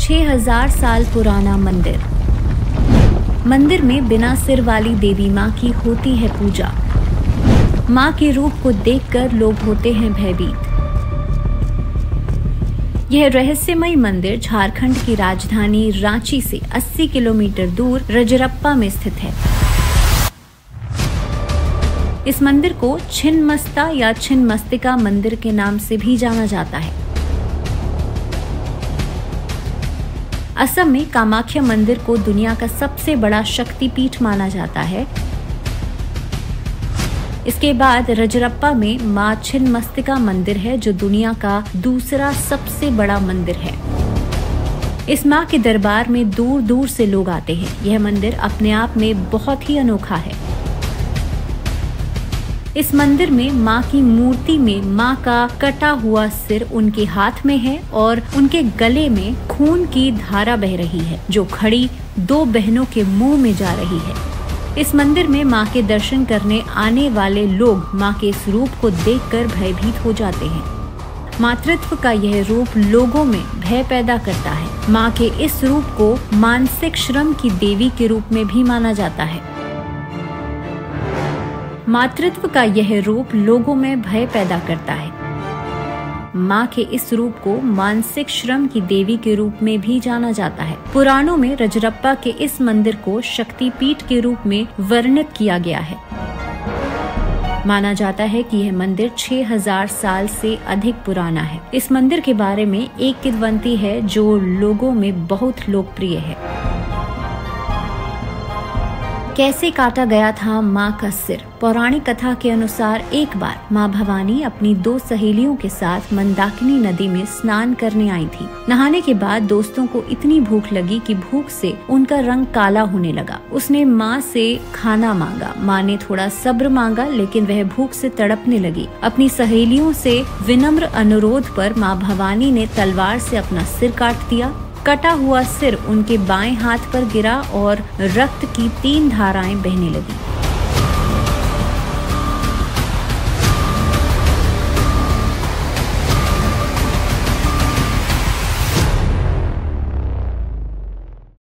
6000 साल पुराना मंदिर। मंदिर में बिना सिर वाली देवी माँ की होती है पूजा। माँ के रूप को देखकर लोग होते हैं भयभीत। यह रहस्यमय मंदिर झारखंड की राजधानी रांची से 80 किलोमीटर दूर रजरप्पा में स्थित है। इस मंदिर को छिन्नमस्ता या छिन्नमस्तिका मंदिर के नाम से भी जाना जाता है। असम में कामाख्या मंदिर को दुनिया का सबसे बड़ा शक्तिपीठ माना जाता है। इसके बाद रजरप्पा में मां छिन्नमस्तिका मंदिर है, जो दुनिया का दूसरा सबसे बड़ा मंदिर है। इस मां के दरबार में दूर दूर से लोग आते हैं। यह मंदिर अपने आप में बहुत ही अनोखा है। इस मंदिर में मां की मूर्ति में मां का कटा हुआ सिर उनके हाथ में है और उनके गले में खून की धारा बह रही है, जो खड़ी 2 बहनों के मुंह में जा रही है। इस मंदिर में मां के दर्शन करने आने वाले लोग मां के इस रूप को देखकर भयभीत हो जाते हैं। मातृत्व का यह रूप लोगों में भय पैदा करता है। मां के इस रूप को मानसिक श्रम की देवी के रूप में भी माना जाता है। मातृत्व का यह रूप लोगों में भय पैदा करता है। मां के इस रूप को मानसिक श्रम की देवी के रूप में भी जाना जाता है। पुराणों में रजरप्पा के इस मंदिर को शक्तिपीठ के रूप में वर्णित किया गया है। माना जाता है कि यह मंदिर 6000 साल से अधिक पुराना है। इस मंदिर के बारे में एक किंवदंती है जो लोगों में बहुत लोकप्रिय है। कैसे काटा गया था मां का सिर? पौराणिक कथा के अनुसार एक बार मां भवानी अपनी 2 सहेलियों के साथ मंदाकिनी नदी में स्नान करने आई थी। नहाने के बाद दोस्तों को इतनी भूख लगी कि भूख से उनका रंग काला होने लगा। उसने मां से खाना मांगा। मां ने थोड़ा सब्र मांगा, लेकिन वह भूख से तड़पने लगी। अपनी सहेलियों से विनम्र अनुरोध पर मां भवानी ने तलवार से अपना सिर काट दिया। कटा हुआ सिर उनके बाएं हाथ पर गिरा और रक्त की 3 धाराएं बहने लगी।